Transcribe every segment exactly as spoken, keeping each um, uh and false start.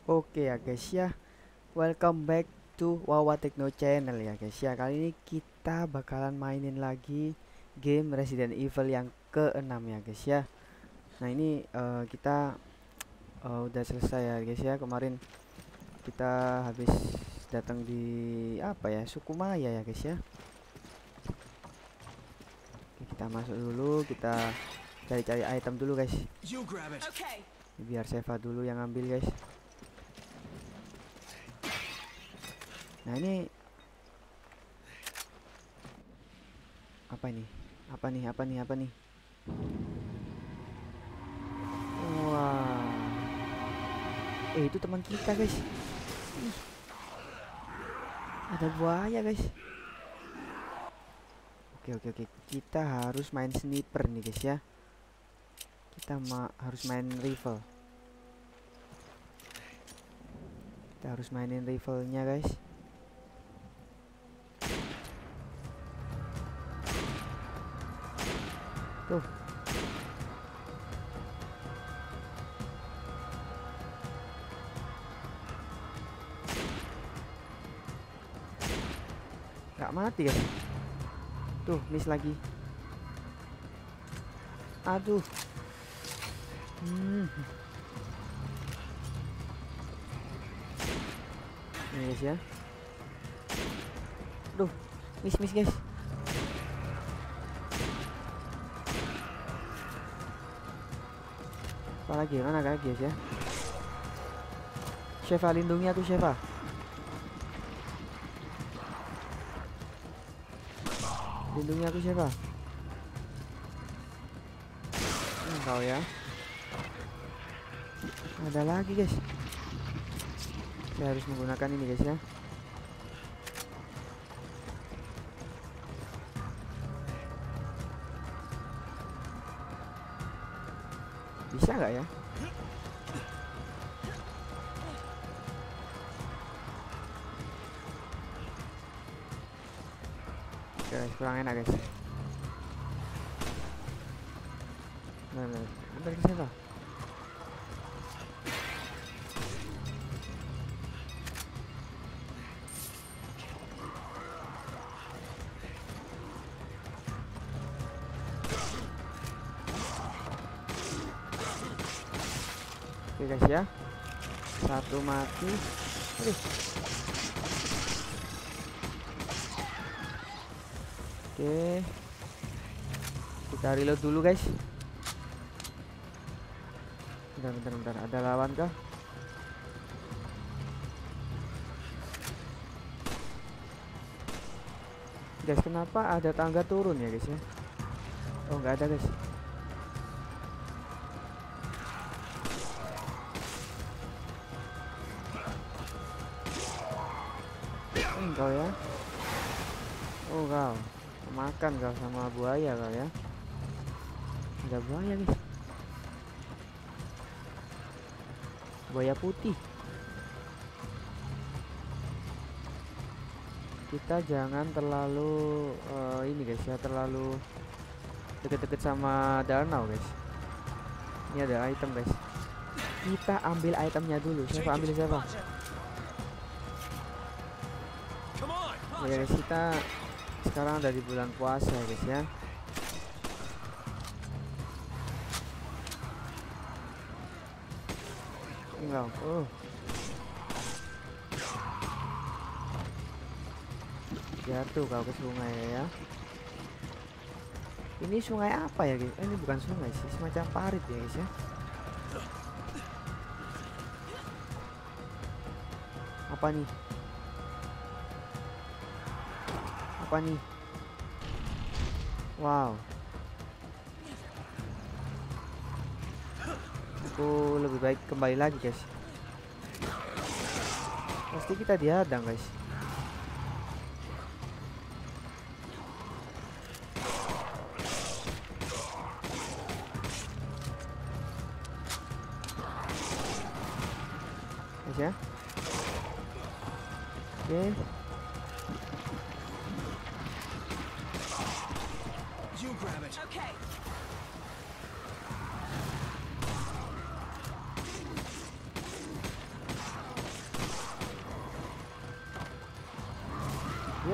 Oke ya guys ya, welcome back to Wawa Techno Channel ya guys ya. Kali ini kita bakalan mainin lagi game Resident Evil yang keenam ya guys ya. Nah ini uh, kita uh, udah selesai ya guys ya. Kemarin kita habis datang di apa ya, Sukumaya ya guys ya. Oke, kita masuk dulu, kita cari-cari item dulu guys. Biar Seva dulu yang ambil guys. Nah ini apa ini? Apa nih? Apa nih? Apa nih? Wah. Eh itu teman kita guys. Ih, ada buaya guys. Oke oke oke. Kita harus main sniper nih guys ya. Kita ma harus main rifle. Kita harus mainin rifle-nya guys. Tuh. Gak mati guys. Tuh, miss lagi. Aduh. Hmm. Ini guys ya. Duh, miss miss guys. Apa lagi? Mana lagi guys ya? Seva lindungi aku Seva. Lindungi aku Seva. Engkau ya. Ada lagi guys. Saya harus menggunakan ini guys ya. Bisa nggak ya? Oke guys, kurang enak guys. Nah, nah, bentar ke siapa? Oke guys ya, satu mati. Aduh. Oke, kita reload dulu guys. Bentar bentar bentar, ada lawan kah? Guys, kenapa ada tangga turun ya guys ya? Oh nggak ada guys. Kau ya. Oh kau makan kau sama buaya kau ya. Ada buaya guys. Buaya putih. Kita jangan terlalu uh, ini guys ya, terlalu deket-deket sama danau guys. Ini ada item guys. Kita ambil itemnya dulu. Siapa ambil siapa? Ya guys, kita sekarang ada di bulan puasa ya guys ya. Enggak. Oh. Jatuh kau ke sungai ya. Ini sungai apa ya guys? Eh, ini bukan sungai sih, semacam parit ya guys ya. Apa nih? Apa nih? Wow. Aku lebih baik kembali lagi guys. Pasti kita dihadang guys. Guys ya. Oke. Okay.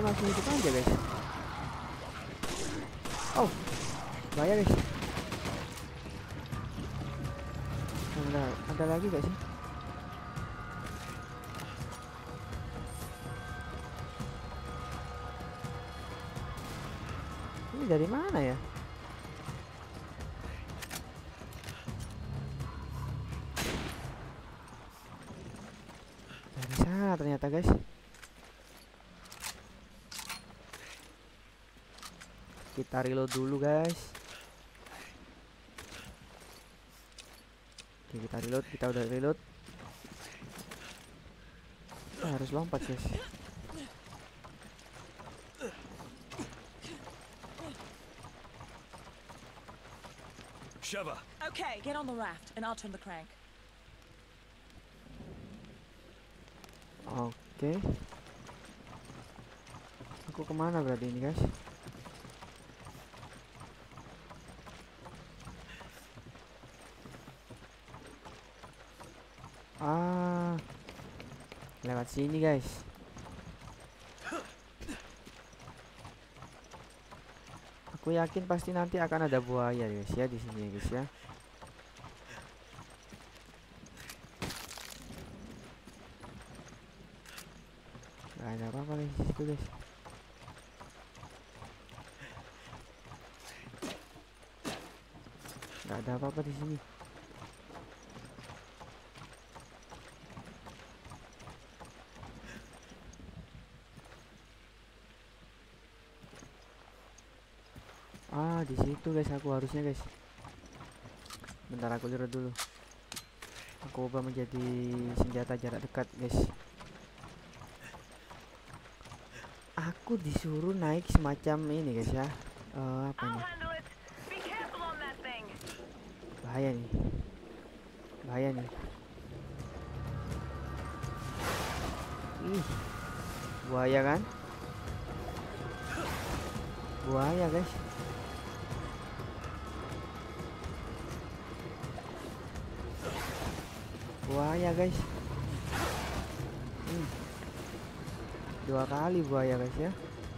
dia masih hidup aja guys. Oh, bahaya guys. Ada, ada lagi gak sih? Ini dari mana ya? Dari sana ternyata guys. Kita reload dulu guys. Oke, kita reload, kita udah reload. Kita harus lompat guys. Sheva. Okay, get on the raft and I'll turn the crank. Oke. Aku kemana berarti ini guys? Ah, lewat sini guys. Aku yakin pasti nanti akan ada buaya guys ya di sini ya guys ya. Gak ada apa-apa guys di situ guys. Gak ada apa-apa di sini. Ah, di situ guys aku harusnya guys. Bentar aku lihat dulu. Aku ubah menjadi senjata jarak dekat guys. Aku disuruh naik semacam ini guys ya. Uh, apa nih? Bahaya nih. Bahaya nih. Ih, buaya kan? Buaya guys. Buaya guys. Hmm. Dua kali buaya guys ya.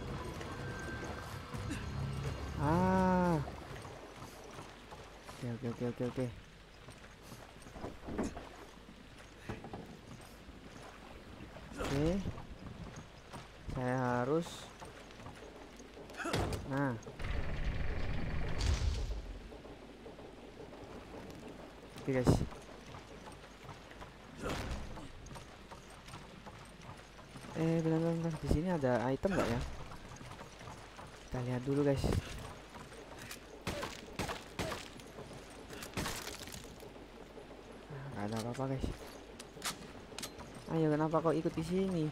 Ah. Oke oke oke oke oke. Oke. Saya harus. Nah. Oke guys. Eh benar-benar di sini ada item nggak ya? Kita lihat dulu guys. Nggak ada apa-apa guys. Ayo kenapa kau ikut di sini?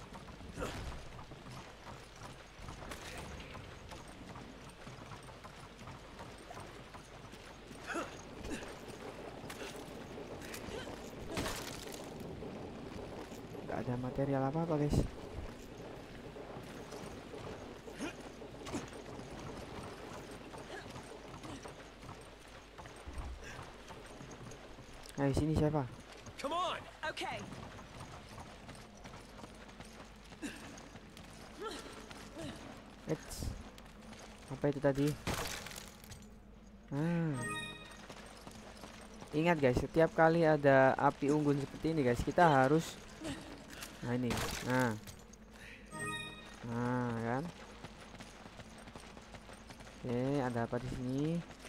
Nggak ada material apa-apa guys. Ayo sini siapa? Come on. Okay. Eits. Apa itu tadi? Ah. Ingat guys, setiap kali ada api unggun seperti ini guys, kita harus. Nah ini. Nah. Nah kan. Oke, ada apa di sini?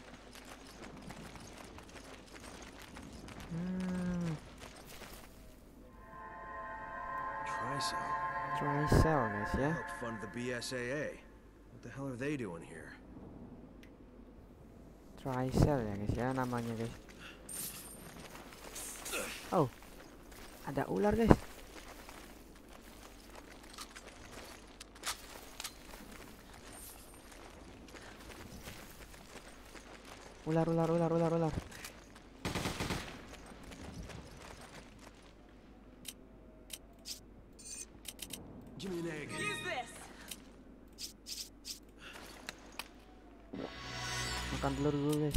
Hmm. Tricell. Tricell guys ya. Helped fund the B S A A. What the hell are they doing here? Tricell ya guys ya namanya guys. Oh, ada ular guys. Ular ular ular ular ular. Give me an egg. Use this. Makan telur dulu guys.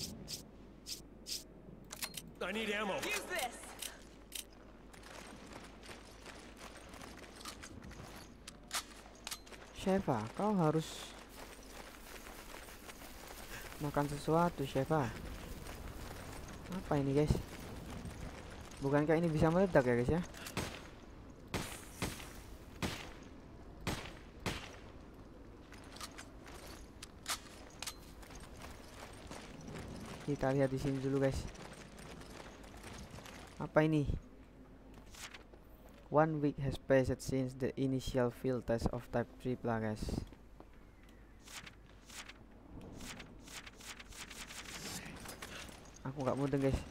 I need ammo. Use this. Sheva, kau harus makan sesuatu, Sheva. Apa ini, guys? Bukankah ini bisa meledak ya, guys ya? Kita lihat di sini dulu, guys. Apa ini? One week has passed since the initial field test of Type three Plagas. Aku nggak mudeng, guys.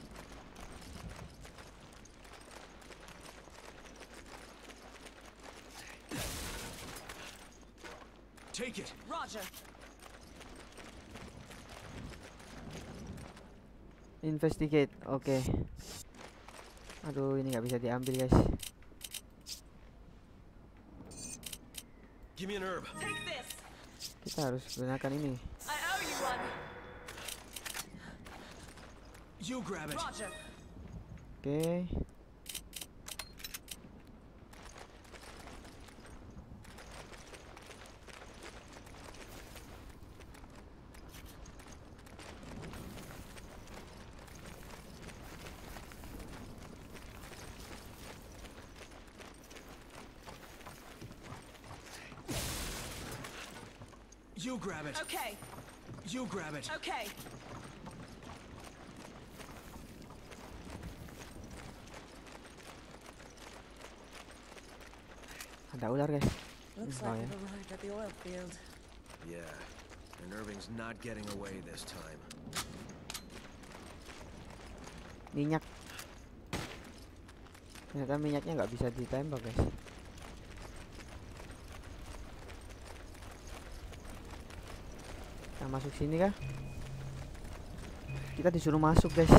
Take it. Roger. Investigate, oke. Okay. Aduh, ini nggak bisa diambil, guys. Give me an herb. Take this. Kita harus gunakan ini. I owe you one. You grab it. Roger. Oke. Okay. You grab it. Okay. You grab it. Okay. Ada ular, guys. Looks Oh, like yeah. we've arrived at the oil field. Yeah. And Irving's not getting away this time. Minyak. Ternyata minyaknya nggak bisa ditembak, guys. Kita masuk sini kah? Kita disuruh masuk, guys.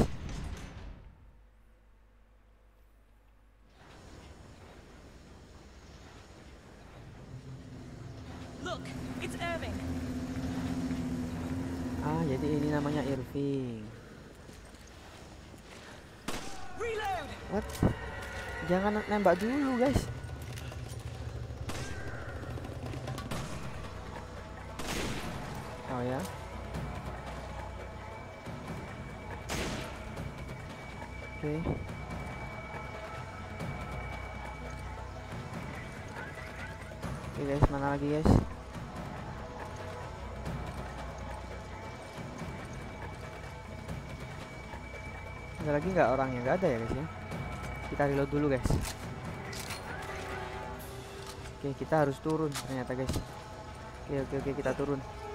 Look, it's Irving. Ah, jadi ini namanya Irving. Reload. What? Jangan nembak dulu, guys. Oh ya. Oke. Oke, guys, mana lagi, guys? Ada lagi nggak orangnya? Nggak ada ya, guys ya. Kita reload dulu, guys. Oke, kita harus turun ternyata, guys. Oke, oke, oke, kita turun.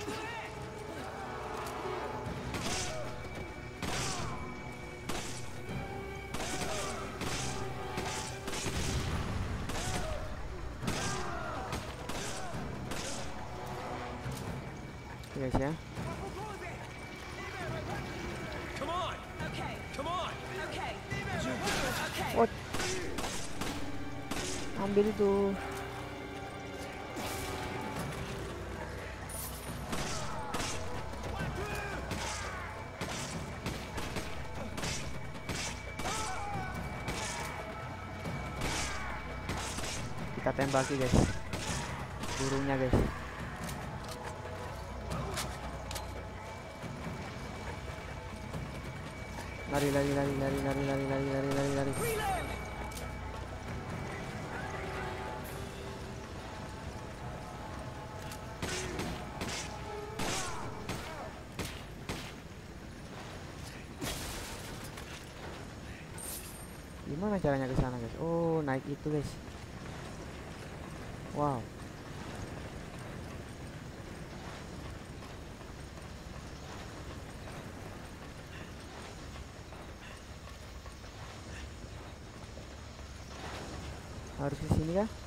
Oke, guys ya. Come on. Okay. Come on. Okay. Okay. What? Ambil itu. Kita tembaki, guys. Burungnya, guys. Lari, lari, lari, lari, lari, lari, lari, lari, lari, lari. Gimana caranya ke sana, guys? Oh, naik itu, guys. Wow. Harus di sini kah?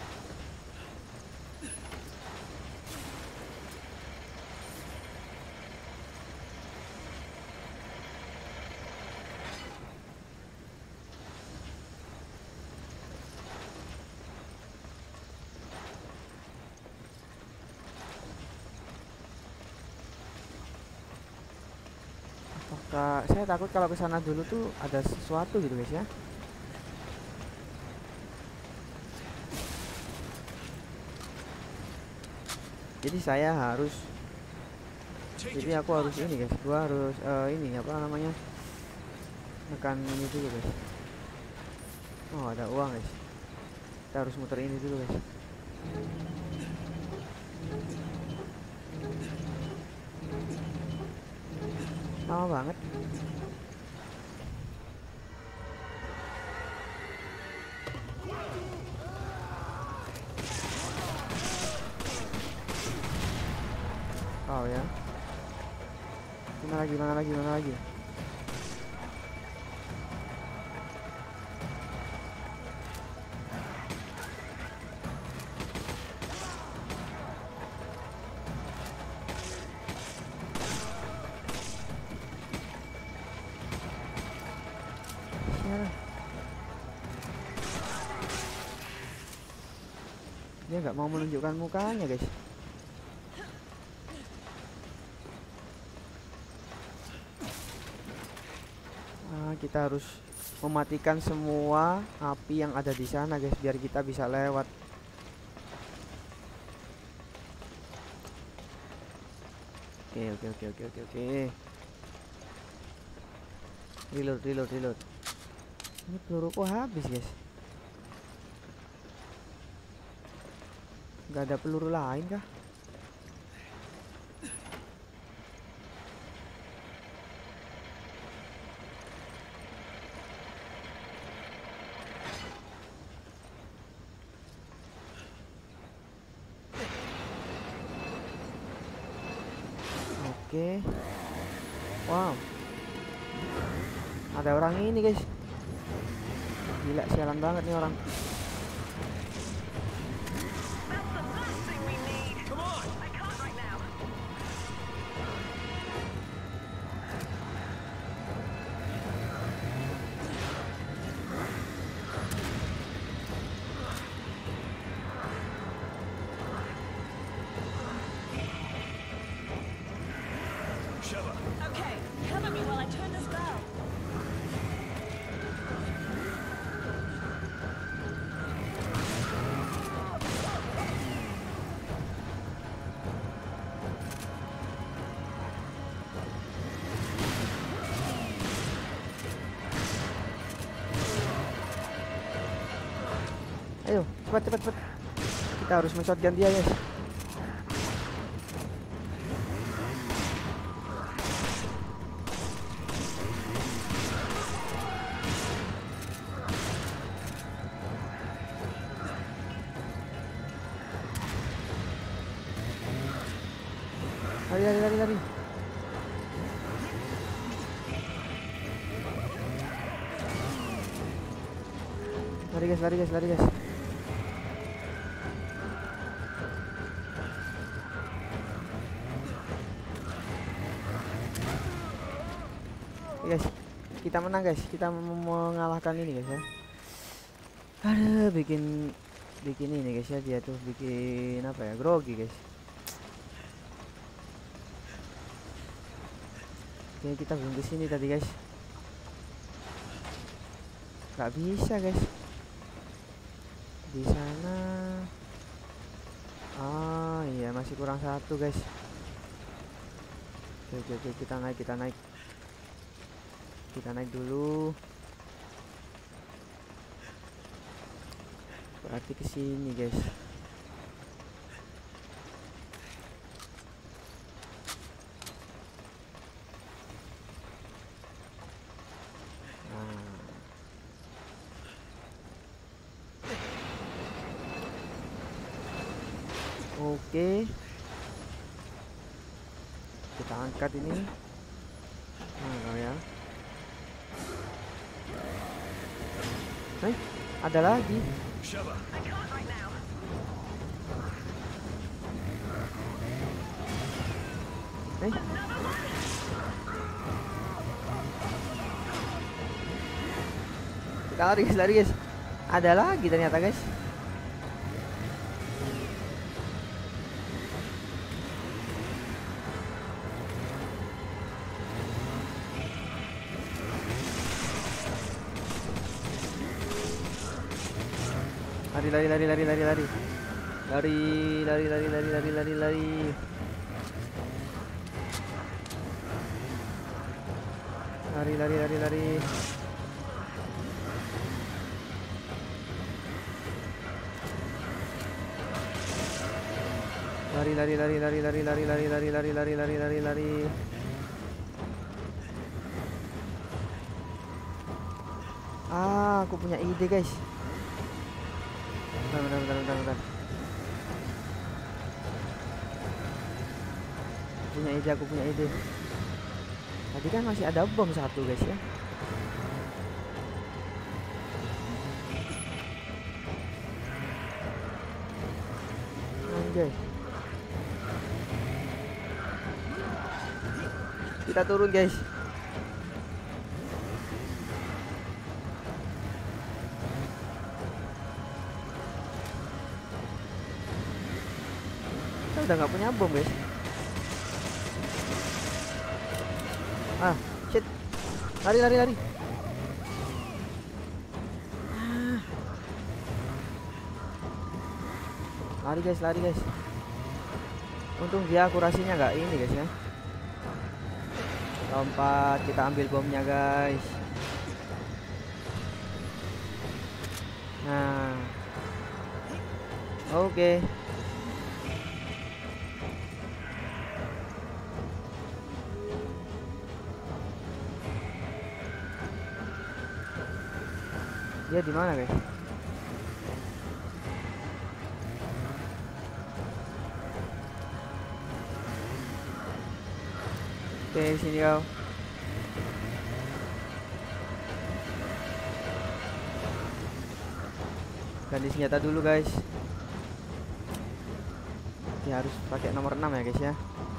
Apakah saya takut kalau ke sana dulu tuh ada sesuatu gitu, guys ya? jadi saya harus jadi aku harus ini guys, gua harus uh, ini apa namanya, tekan ini dulu guys. Oh ada uang guys, kita harus muter ini dulu guys. Lama banget. Oh ya. Mana lagi, mana lagi, mana lagi? Dia nggak mau menunjukkan mukanya guys. Nah, kita harus mematikan semua api yang ada di sana guys, biar kita bisa lewat. Oke oke oke oke oke oke. Reload reload reload. Ini peluruku habis guys. Gak ada peluru lain kah? Oke. Wow. Ada orang ini guys. Gila, sialan banget nih orang. Okay, cover me while I turn this bell. Ayo, cepat cepat cepat. Kita harus men-shotgun dia, guys. Lari lari lari lari. Lari guys, lari guys, lari guys. Guys, kita menang guys, kita mengalahkan ini guys ya. Aduh, bikin bikin ini guys ya, dia tuh bikin apa ya, grogi guys. Oke, kita belum ke sini tadi guys. Gak bisa guys. Di sana. Ah iya, masih kurang satu guys. Oke, oke, oke, kita naik, kita naik. Kita naik dulu. Berarti ke sini guys. Nah. Oke. Kita angkat ini. Nah, ya. Hai, ada lagi. Eh. Kita lari guys, lari guys. Ada lagi ternyata guys. Lari lari lari lari lari lari. Lari, lari, lari, lari, lari, lari, lari. Lari, lari, lari, lari. Lari, lari, lari, lari, lari, lari, lari, lari, lari, lari, lari, lari, lari. Ah, aku punya ide, guys. Bentar, bentar, bentar, bentar, bentar. Punya ide, aku punya ide. Tadi kan masih ada bom satu, guys ya. Anjay. Kita turun, guys. Kita udah nggak punya bom, guys. Ah, shit. Lari, lari, lari. Ah. Lari, guys, lari, guys. Untung dia akurasinya nggak ini, guys ya. Lompat, kita ambil bomnya, guys. Nah, oke. Okay. Dia di mana, guys? Oke, sini kau. Ganti senjata dulu, guys. Dia harus pakai nomor enam ya, guys ya.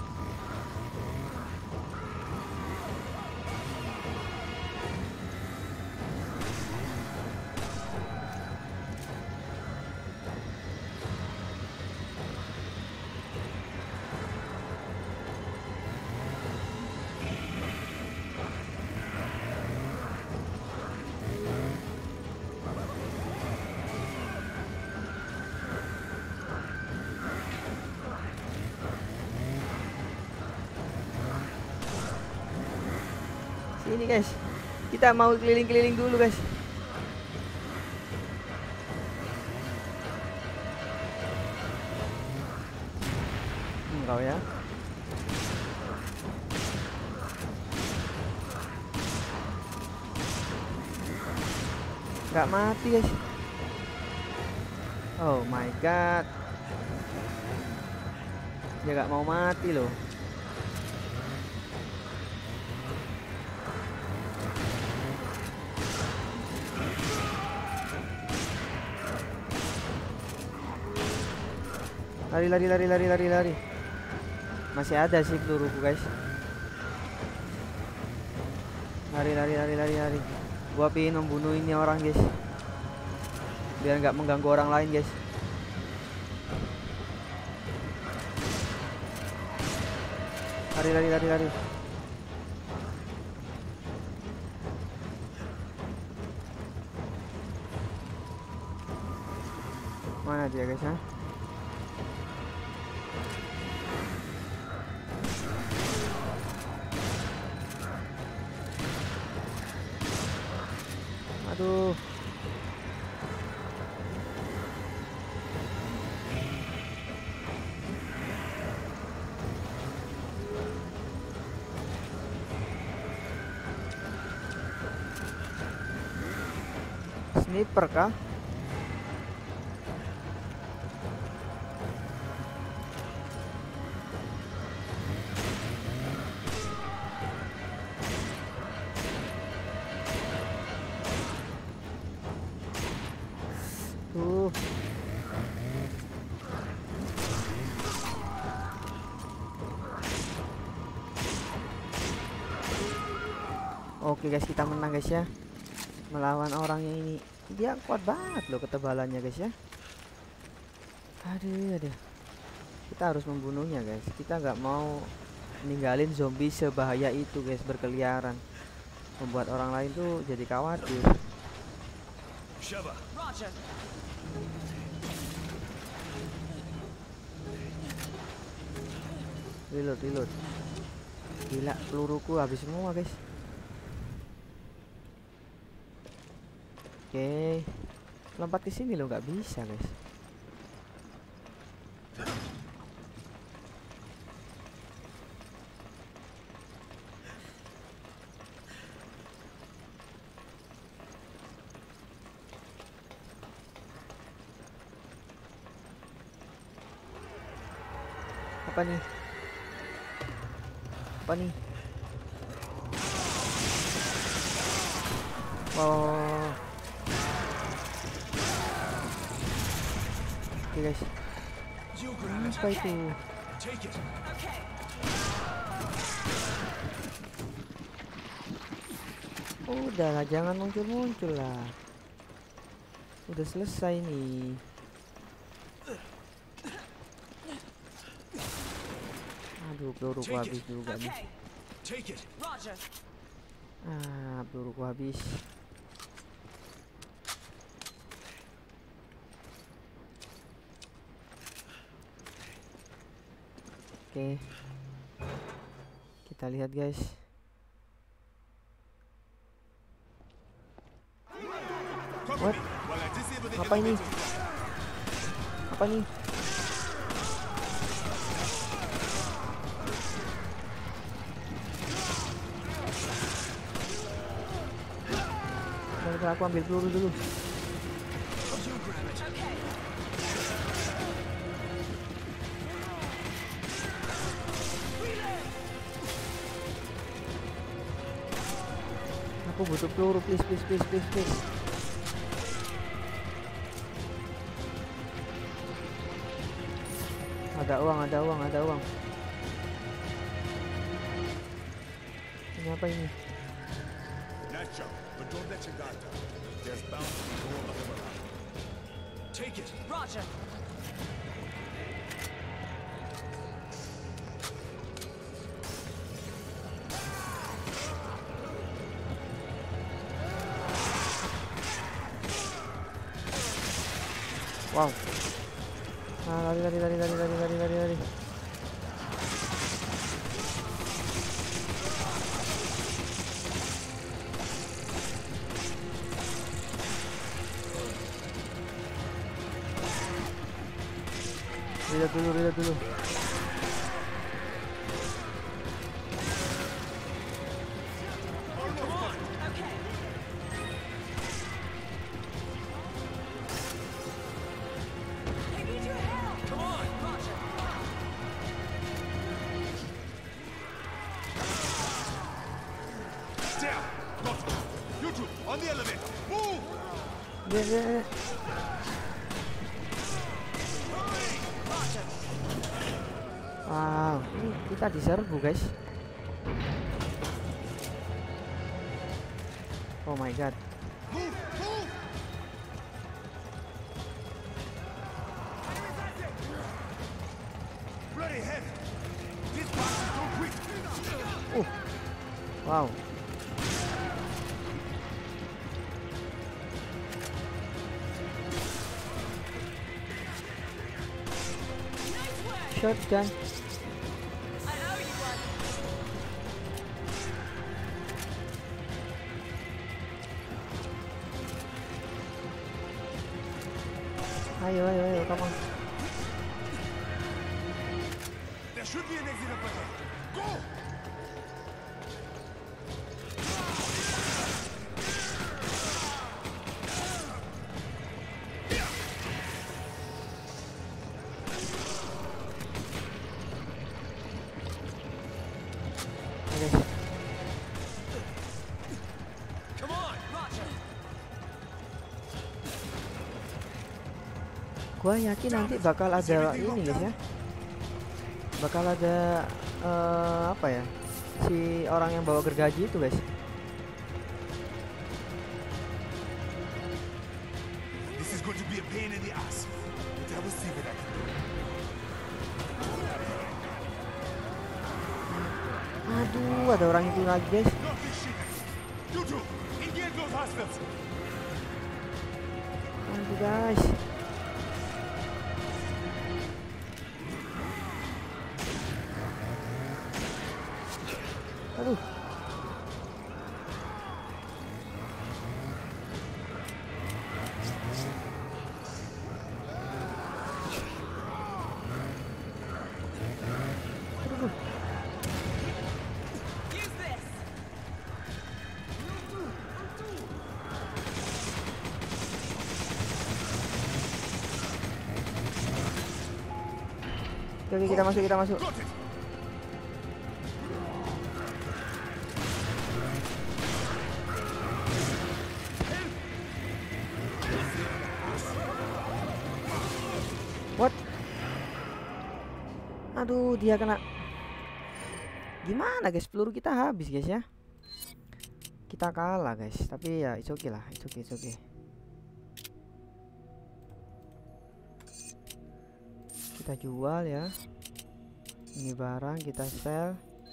Ini, guys, kita mau keliling-keliling dulu, guys. Enggak ya. Nggak mati, guys. Oh my god. Dia nggak mau mati loh. Lari, lari, lari, lari, lari, lari. Masih ada sih peluruku, guys. Lari, lari, lari, lari, lari. Gua pengen membunuh ini orang, guys, biar nggak mengganggu orang lain, guys. Lari, lari, lari, lari. Mana dia, guys ya? Aduh. Sniper kah? Tuh. Oke, guys, kita menang, guys ya. Melawan orangnya ini. Dia kuat banget loh ketebalannya, guys ya. Aduh, aduh. Kita harus membunuhnya, guys. Kita nggak mau ninggalin zombie sebahaya itu, guys, berkeliaran. Membuat orang lain tuh jadi khawatir. Roger. reload, reload. Gila, peluruku habis semua guys. Oke, lompat ke sini loh, nggak bisa guys. Apa nih? Apa nih? Oh. Oke guys. Apa itu? Udahlah, jangan muncul-muncul lah. Udah selesai nih. Aduh, peluruku habis juga nih. Ah, peluruku habis. Oke, kita lihat guys. What? Apa ini? Apa nih? Bentar, aku ambil peluru dulu. Aku butuh peluru, please, please, please, please, please. Ada uang, ada uang, ada uang. Ini apa ini? Take it. Roger. Wow. Ah, lari, lari, lari, lari, lari, lari, lari, lari. Lihat dulu, lihat dulu. Yeah, yeah, yeah. Wow, ini kita diserbu guys. Oh my god. Uh, wow. Shotgun. Ayo, ayo, ayo, come on. There should be an exit up ahead. Go! Come on, Roger. Gua yakin nanti bakal ada ini guys ya. Bakal ada uh, apa ya? Si orang yang bawa gergaji itu guys. This is going to be a pain in the ass. But I will see what I can do. Aduh, ada orang itu lagi guys. Not this shit. You two, engage those hostiles. Aduh guys. Oke, oke, kita masuk, kita masuk. Got it. What? Aduh, dia kena. Gimana guys, peluru kita habis guys ya. Kita kalah guys, tapi ya it's okay lah, it's okay, it's okay. Kita jual ya. Ini barang kita sell.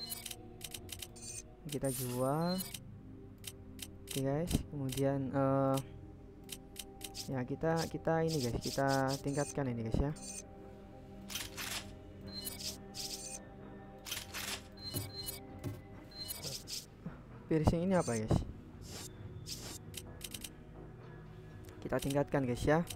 Kita jual. Oke guys, kemudian uh, ya kita kita ini guys, kita tingkatkan ini guys ya. Piercing ini apa guys? Kita tingkatkan guys ya.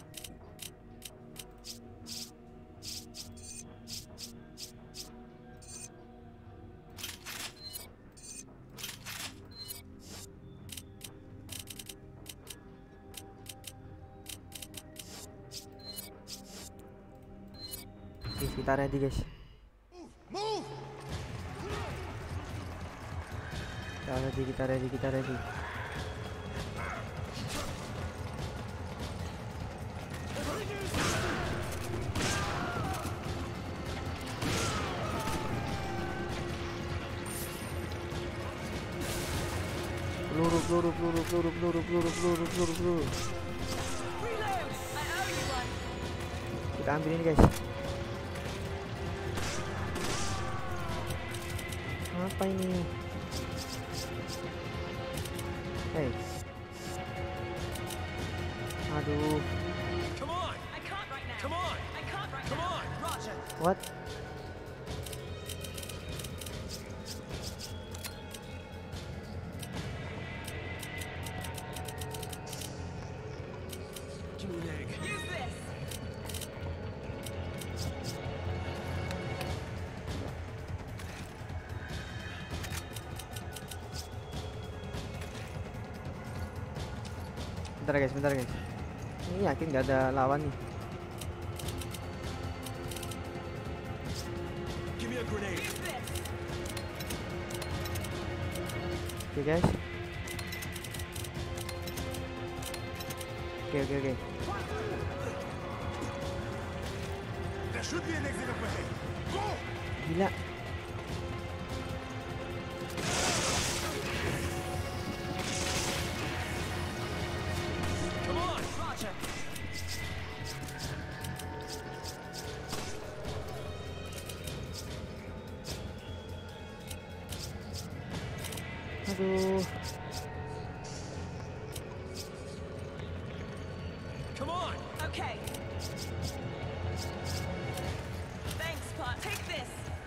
Oke, kita ready guys. Move. Kita ready, kita ready, kita ready. Peluru, peluru, peluru, peluru, peluru, peluru, peluru, peluru, peluru. Reload! I owe you one. Kita ambil ini guys. Apa ini? Hey. Aduh. Come on. I can't right now. Come on. I can't right Come now. on. Roger. What? Give me an egg. Use this. Bentar guys, bentar guys. Ini yakin nggak ada lawan nih. Give me a grenade. Use this. Oke guys. Oke oke oke. There should be an exit up ahead. Go. Gila. Come on. Roger. Aduh. Come on. Okay. Thanks, Pot. Take this.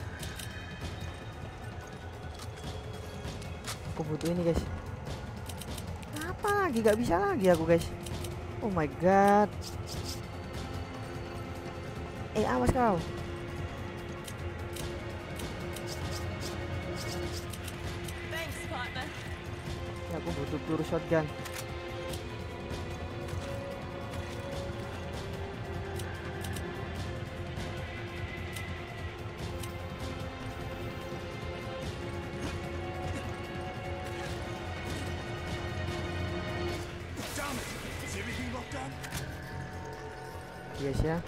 Aku butuh ini guys. Apa lagi? Gak bisa lagi aku guys. Oh my god. Eh awas kau. Thanks, partner. Ya, aku butuh peluru shotgun. Damn it. Is everything locked down? Guys ya.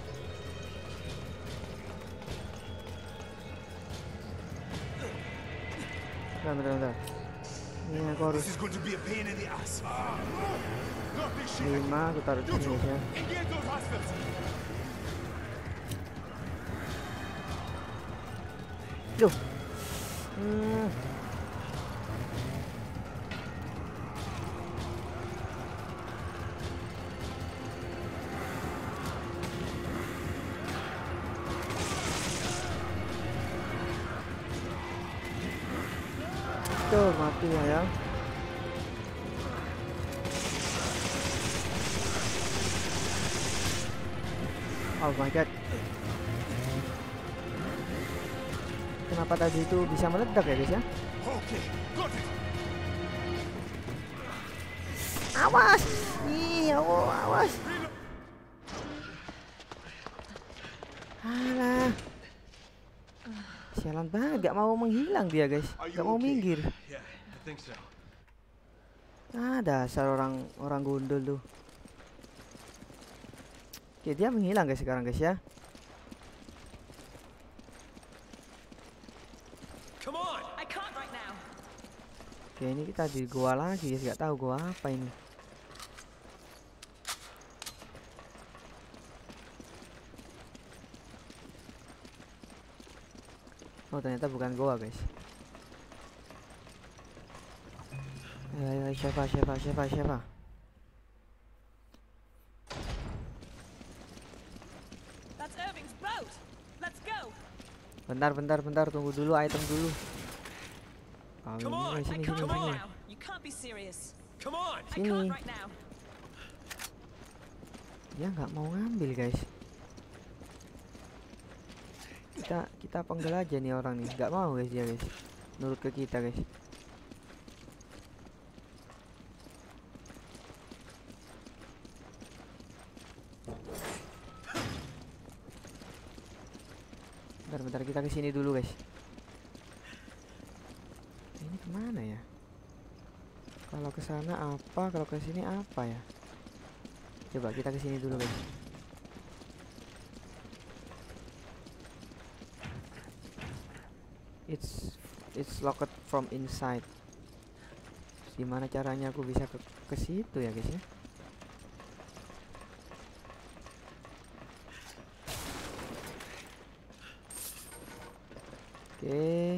Bentar, bentar, bentar. Ini aku harus This is going to be a pain in the ass. Not this shit. lima, aku taruh You sini two, guys ya. engage those hostiles. Duh. Hmm. Tuh, mati ya ya. Oh my god. Kenapa tadi itu bisa meledak ya guys ya? Okay, got it. Awas. Ih, awas, awas. Alah, Alah. Sialan banget, gak mau menghilang dia guys. Gak mau minggir. Yeah, I think so. Ah, dasar orang orang gundul tuh. Oke, dia menghilang guys sekarang guys ya. Come on. I can't right now. Oke, ini kita di gua lagi guys, gak tahu gua apa ini. Oh, ternyata bukan gua guys. Ayo, ayo, ayo, siapa, siapa, siapa, siapa? That's Irving's boat. Let's go. Bentar, bentar, bentar, tunggu dulu, item dulu. Oh, Come on, ini, I sini, can't sini, right sini. now. You can't be serious. Come on. I Sini. can't right now. Dia nggak mau ngambil guys. Kita kita penggal aja nih orang nih, nggak mau guys dia guys. Nurut ke kita guys. Bentar-bentar kita kesini dulu guys. Ini kemana ya? Kalau ke sana apa? Kalau ke sini apa ya? Coba kita kesini dulu guys. It's it's locked from inside. Gimana caranya aku bisa ke ke situ ya guys ya? Oke.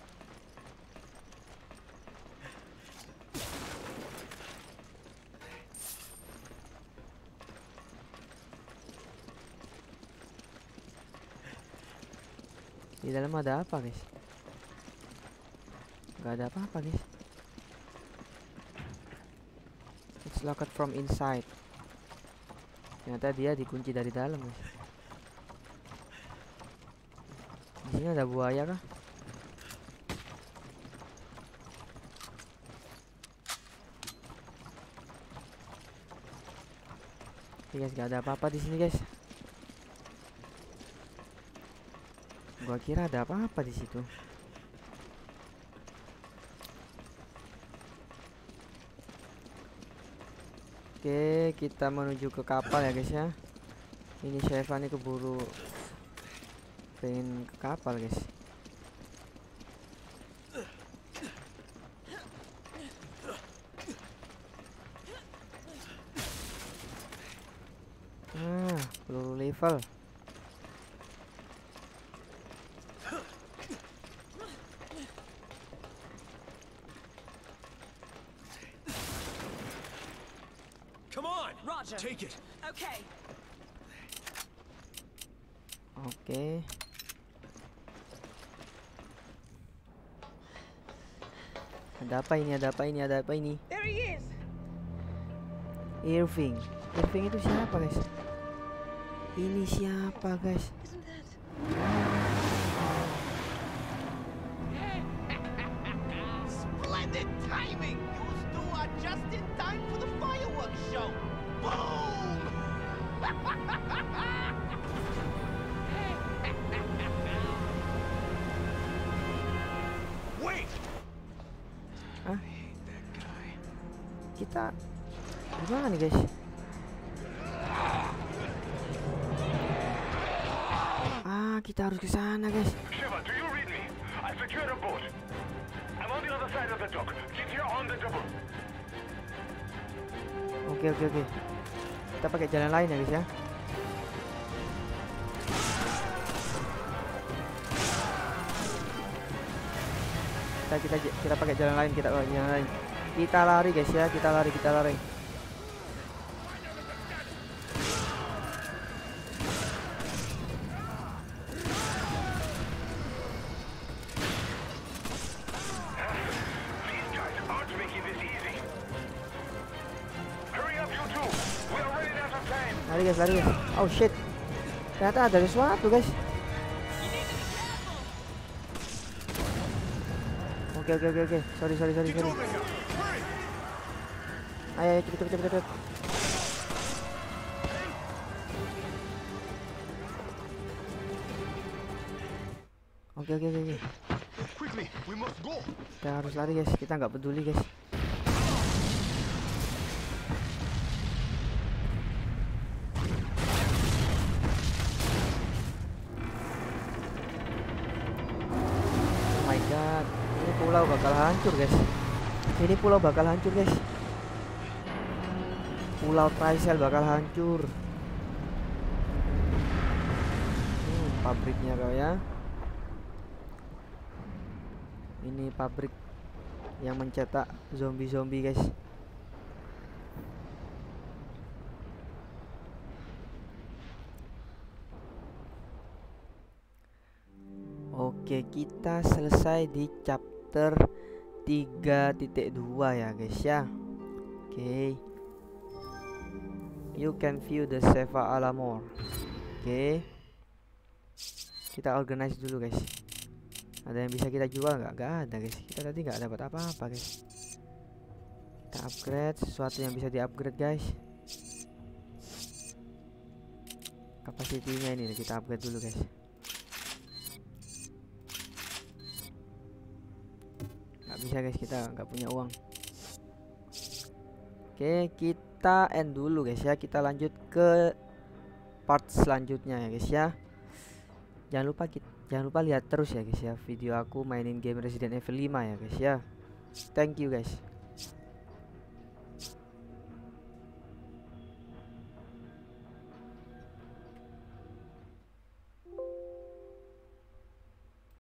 Di dalam ada apa guys? Gak ada apa-apa guys. It's locked from inside. Ternyata dia dikunci dari dalam guys. Di sini ada buaya kah? Oke guys, gak ada apa-apa di sini guys. Gua kira ada apa-apa di situ. Oke, kita menuju ke kapal ya guys ya. Ini Sheva nih keburu pengen ke kapal guys. Ah, peluru level. Come on. Roger. Take it. Okay. Oke. Ada apa ini? Ada apa ini? Ada apa ini? There he is. Irving. Irving itu siapa guys? Ini siapa guys? Isn't that? Splendid timing! You two are just in time for the fireworks show! Boom! Wait. Hah? I hate that guy. Kita gimana nih guys? Ah, kita harus ke sana guys. Shiva, do you read me? I secured a boat. I'm on the other side of the dock. Get here on the double. Oke oke oke. Kita pakai jalan lain ya guys ya. Kita kita kita pakai jalan lain, kita pakai jalan lain. Kita lari guys ya, kita lari, kita lari. These guys aren't making this easy. Hurry up, you two. We are running out of time. Lari guys, lari guys. Oh shit. Ternyata ada sesuatu guys. Oke oke oke oke. Sorry sorry sorry Get sorry. over here. Hurry. Ayo ayo cepet cepet cepet cepet. Oke oke oke. Quickly, we must go. Kita harus lari guys, kita nggak peduli guys. Oh my god, ini pulau bakal hancur guys. Ini pulau bakal hancur guys. Pulau Trisel bakal hancur. Hmm, pabriknya kau ya. Ini pabrik yang mencetak zombie-zombie guys. Oke, kita selesai di chapter tiga titik dua ya guys ya. Oke. You can view the Seva Alamor. Oke. Kita organize dulu guys. Ada yang bisa kita jual nggak? Nggak ada guys. Kita tadi nggak dapat apa-apa guys. Kita upgrade sesuatu yang bisa di-upgrade guys. Kapasitinya ini kita upgrade dulu guys. Nggak bisa guys, kita nggak punya uang. Oke, kita end dulu guys ya. Kita lanjut ke part selanjutnya ya guys ya. Jangan lupa kita Jangan lupa lihat terus ya guys ya video aku mainin game Resident Evil lima ya guys ya. Thank you guys.